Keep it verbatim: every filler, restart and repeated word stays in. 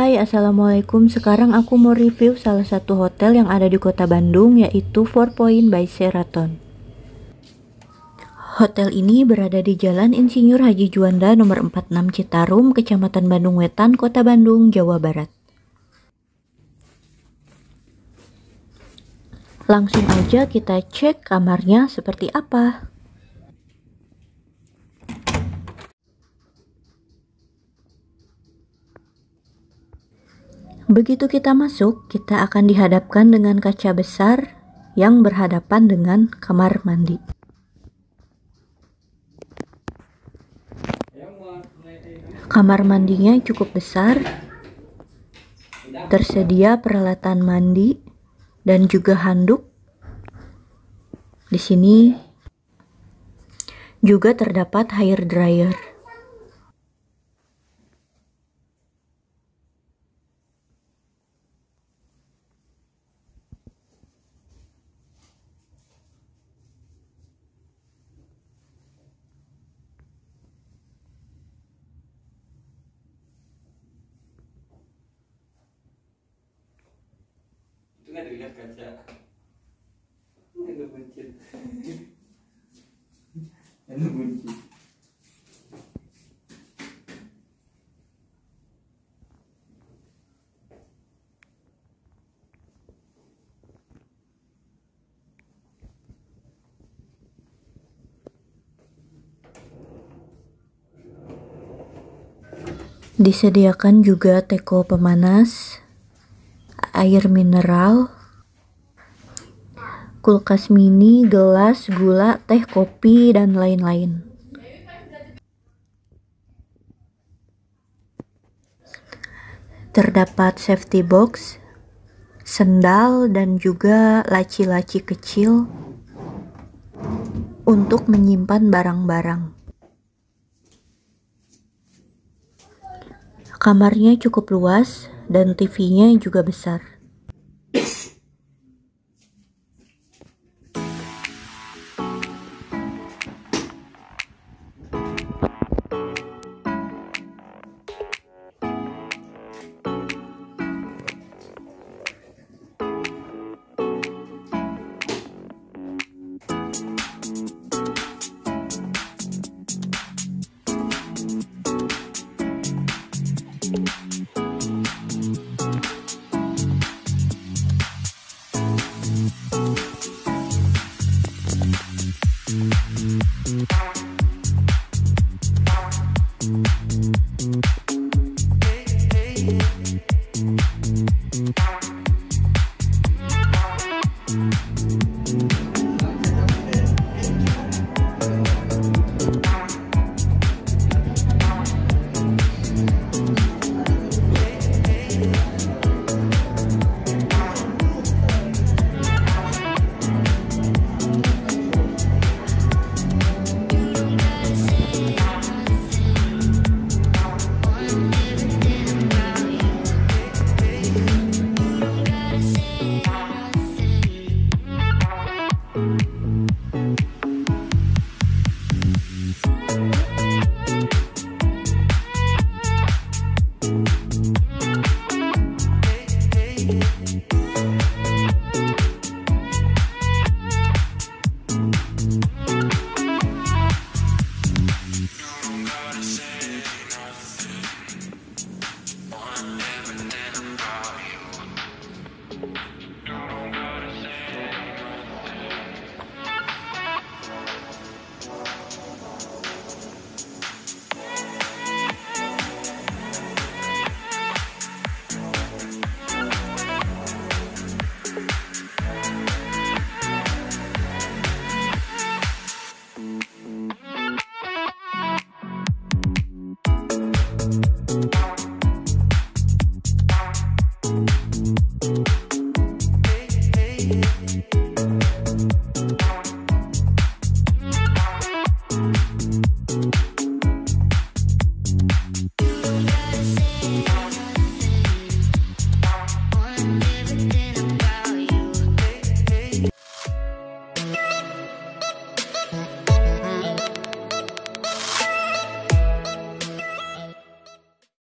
Hai, assalamualaikum. Sekarang aku mau review salah satu hotel yang ada di kota Bandung, yaitu Four Point by Sheraton. Hotel ini berada di Jalan Insinyur Haji Juanda nomor empat puluh enam Citarum, Kecamatan Bandung Wetan, Kota Bandung, Jawa Barat. Langsung aja kita cek kamarnya seperti apa. Begitu kita masuk, kita akan dihadapkan dengan kaca besar yang berhadapan dengan kamar mandi. Kamar mandinya cukup besar, tersedia peralatan mandi dan juga handuk. Di sini juga terdapat hair dryer. Itu nggak dilihat kaca, nggak buncit, nggak buncit. Disediakan juga teko pemanas, air mineral, kulkas mini, gelas, gula, teh, kopi, dan lain-lain. Terdapat safety box, sendal, dan juga laci-laci kecil untuk menyimpan barang-barang. Kamarnya cukup luas dan T V-nya juga besar.